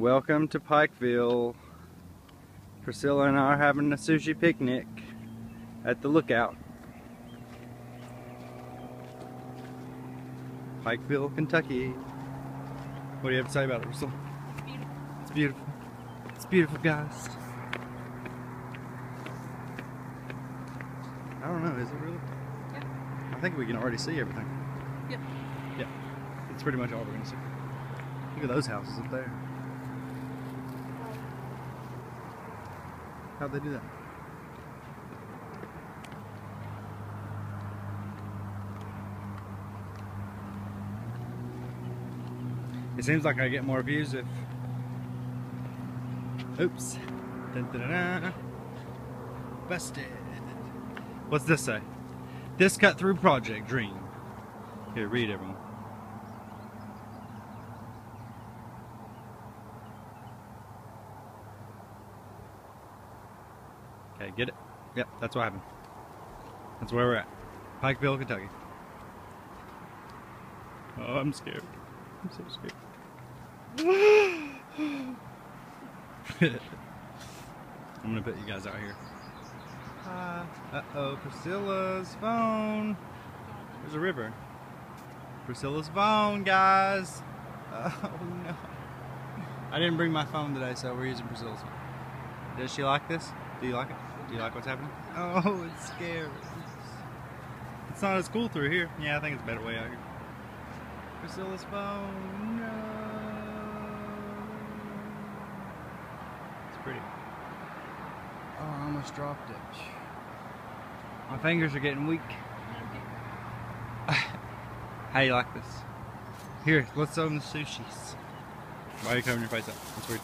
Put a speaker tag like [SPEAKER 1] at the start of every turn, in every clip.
[SPEAKER 1] Welcome to Pikeville. Priscilla and I are having a sushi picnic at the Lookout. Pikeville, Kentucky. What do you have to say about it, Priscilla? It's beautiful. It's beautiful, guys. I don't know, is it really?
[SPEAKER 2] Yeah.
[SPEAKER 1] I think we can already see everything.
[SPEAKER 2] Yeah.
[SPEAKER 1] Yeah. It's pretty much all we're going to see. Look at those houses up there. How'd they do that? It seems like I get more views if... Oops. Dun, dun, dun, dun. Busted. What's this say? This cut through project dream. Here, read everyone. Okay, get it? Yep, that's what happened. That's where we're at. Pikeville, Kentucky. Oh, I'm scared. I'm so scared. I'm gonna put you guys out here. Uh-oh, Priscilla's phone. There's a river. Priscilla's phone, guys. Oh no. I didn't bring my phone today, so we're using Priscilla's phone. Does she like this? Do you like it? Do you like what's happening? Oh, it's scary. It's not as cool through here. Yeah, I think it's a better way out here. Priscilla's phone. No. It's pretty. Oh, I almost dropped it. My fingers are getting weak. How do you like this? Here, let's open the sushis. Why are you covering your face up? That's weird.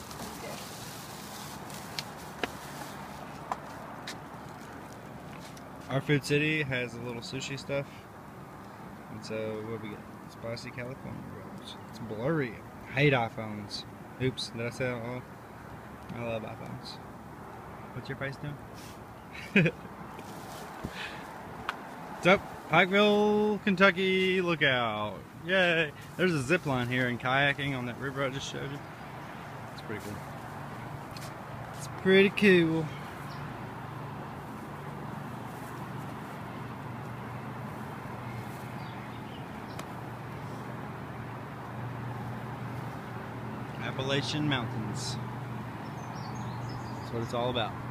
[SPEAKER 1] Our Food City has a little sushi stuff. And so, what do we get? Spicy California rolls. It's blurry. I hate iPhones. Oops, did I say that all? I love iPhones. What's your face doing? What's up? Pikeville, Kentucky, Lookout. Yay! There's a zip line here and kayaking on that river I just showed you. It's pretty cool. It's pretty cool. Appalachian Mountains. That's what it's all about.